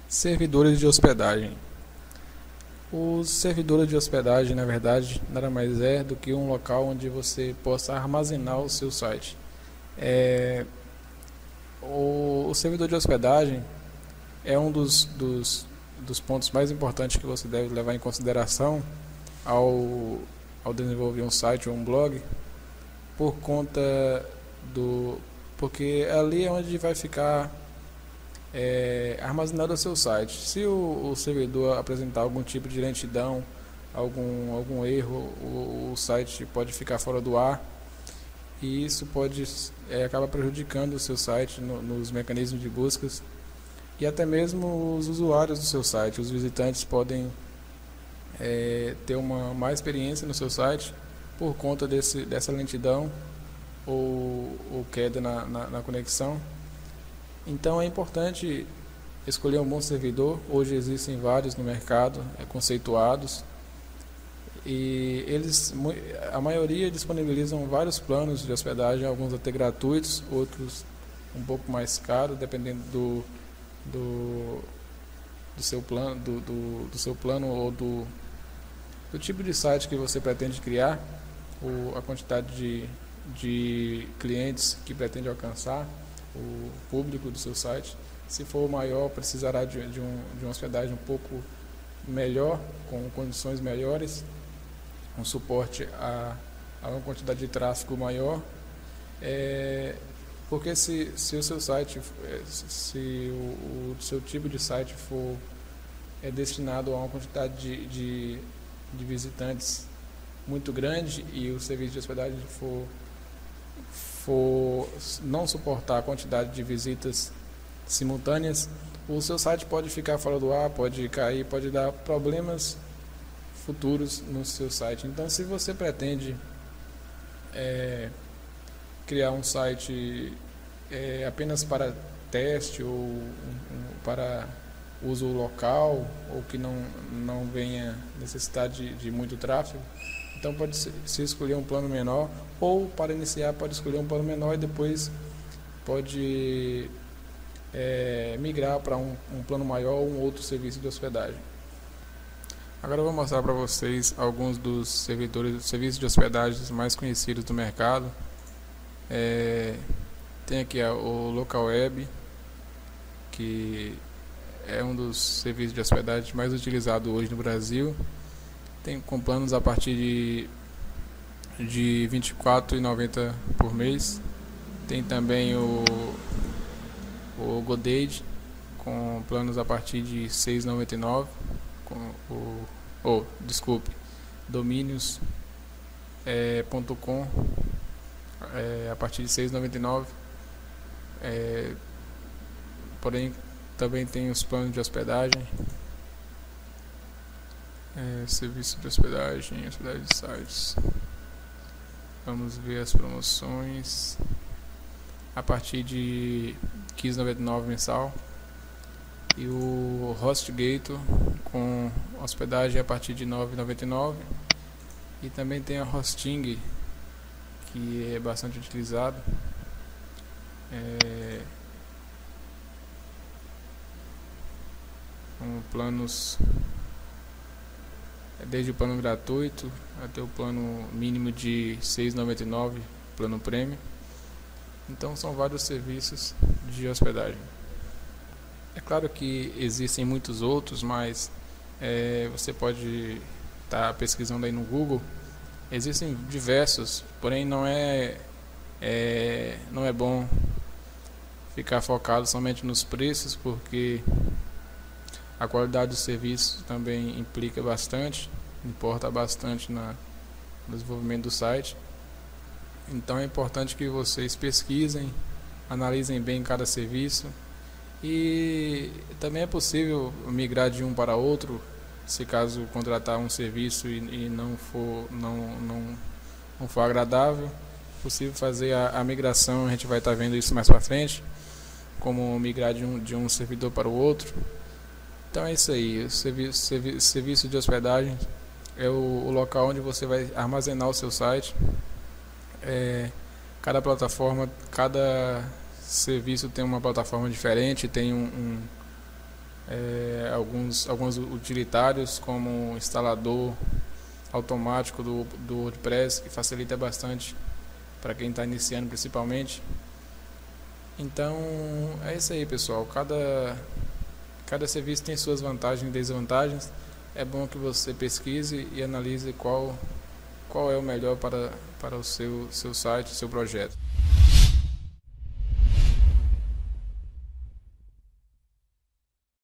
Servidores de hospedagem. Os servidores de hospedagem, na verdade, nada mais é do que um local onde você possa armazenar o seu site. O servidor de hospedagem é um dos pontos mais importantes que você deve levar em consideração ao desenvolver um site ou um blog, por conta porque ali é onde vai ficar armazenado o seu site. Se o servidor apresentar algum tipo de lentidão, algum erro, o site pode ficar fora do ar, e isso pode acaba prejudicando o seu site nos mecanismos de buscas, e até mesmo os usuários do seu site. Os visitantes podem ter uma má experiência no seu site por conta dessa lentidão ou queda na conexão. Então é importante escolher um bom servidor. Hoje existem vários no mercado, conceituados, e a maioria disponibilizam vários planos de hospedagem, alguns até gratuitos, outros um pouco mais caros, dependendo do seu plano, do seu plano ou do tipo de site que você pretende criar, ou a quantidade de clientes que pretende alcançar, o público do seu site. Se for maior, precisará de uma hospedagem um pouco melhor, com condições melhores, um suporte a uma quantidade de tráfego maior, porque se o seu site, se o seu tipo de site for destinado a uma quantidade de visitantes muito grande, e o serviço de hospedagem for não suportar a quantidade de visitas simultâneas, o seu site pode ficar fora do ar, pode cair, pode dar problemas futuros no seu site. Então, se você pretende criar um site apenas para teste ou para uso local, ou que não venha necessitar de muito tráfego, então pode se escolher um plano menor, ou para iniciar pode escolher um plano menor e depois pode migrar para um plano maior ou um outro serviço de hospedagem. Agora eu vou mostrar para vocês alguns dos serviços de hospedagem mais conhecidos do mercado. Tem aqui o Local Web, que é um dos serviços de hospedagem mais utilizados hoje no Brasil. Tem com planos a partir de R$ 24,90 por mês. Tem também o GoDaddy, com planos a partir de R$ 6,99, domínios.com, a partir de R$ 6,99. Porém, também tem os planos de hospedagem, serviço de hospedagem de sites. Vamos ver as promoções. A partir de R$ 15,99 mensal. E o HostGator, com hospedagem a partir de R$ 9,99. E também tem a Hosting, que é bastante utilizado. Com planos desde o plano gratuito até o plano mínimo de R$ 6,99, plano premium. Então são vários serviços de hospedagem. É claro que existem muitos outros, mas você pode estar pesquisando aí no Google. Existem diversos, porém não é bom ficar focado somente nos preços, porque a qualidade do serviço também importa bastante no desenvolvimento do site. Então é importante que vocês pesquisem, analisem bem cada serviço, e também é possível migrar de um para outro, se caso contratar um serviço e não for agradável. É possível fazer a migração, a gente vai estar vendo isso mais para frente, como migrar de um servidor para o outro. Então é isso aí. O serviço de hospedagem é o local onde você vai armazenar o seu site. Cada plataforma, cada serviço tem uma plataforma diferente, tem alguns utilitários, como instalador automático do WordPress, que facilita bastante para quem está iniciando principalmente. Então é isso aí, pessoal. Cada serviço tem suas vantagens e desvantagens. É bom que você pesquise e analise qual é o melhor para o seu site, seu projeto.